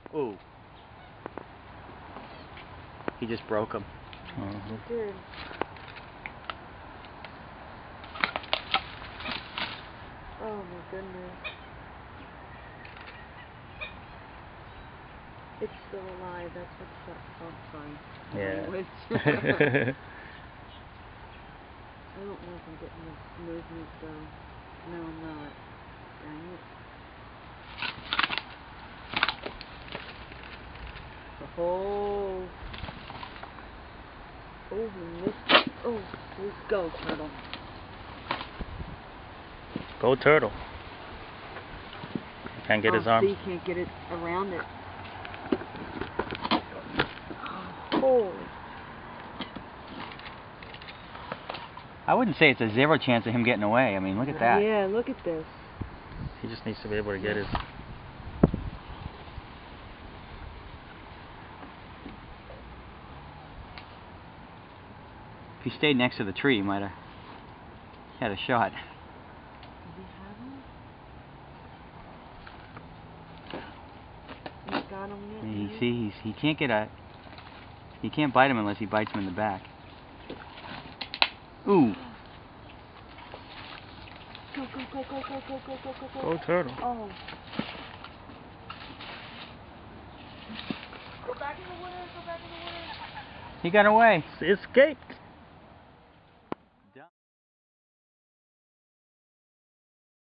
Ooh. He just broke him. He did. Oh my goodness. It's still alive. That's what's so fun. Yeah. I don't know if I'm getting this movement though. No, I'm not. Dang it. Oh. Oh, he missed it. Oh, let's go, turtle. Go turtle. Can't get his arm. See, can't get it around it. Oh. I wouldn't say it's a 0 chance of him getting away. I mean, look at that. Yeah, look at this. He just needs to be able to get his... If he stayed next to the tree, he might have had a shot. Does he have him? He's got him yet? He can't get a... He can't bite him unless he bites him in the back. Ooh. Go, go, go, go, go, go, go, go, go, Go turtle. Oh. Go back in the water, go back in the water. He got away. He escaped.